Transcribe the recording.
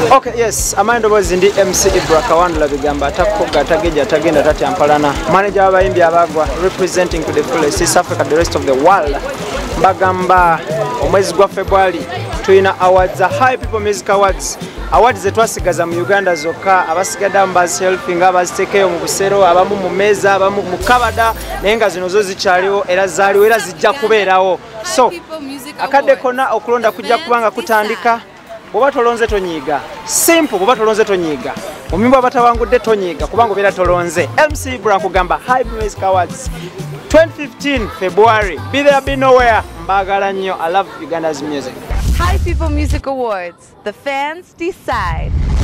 Okay, yes, Amanda was in the MC Ibra Kawandula bigamba atakoga atageja atagenda tatyampalana. Manager w'abayimbi abagwa representing to the fullest East Africa, the rest of the world. Bagamba omwezi gwa February tuyina awards, High People Music Awards. Awards zetwasigaza mu Uganda zokka, abasigadde mbasi helping abazitekeyo mu busero, abamu mu meza, abamu mu kabada, naye nga zino zo zikyaliwo era zaaliwo era zijja kubeerawo. So akadde konna okulonda kujja kubanga kutandika. Bwoba tolonze tonyiga. Simple, bwoba tolonze tonyiga. Omumba abatawangudde tonyiga kubanga obeera tolonze. MC Ibra kugamba High Music Awards 2015 February. Be there, be nowhere. Mbagala nnyo. I love Uganda's music. High People Music Awards. The fans decide.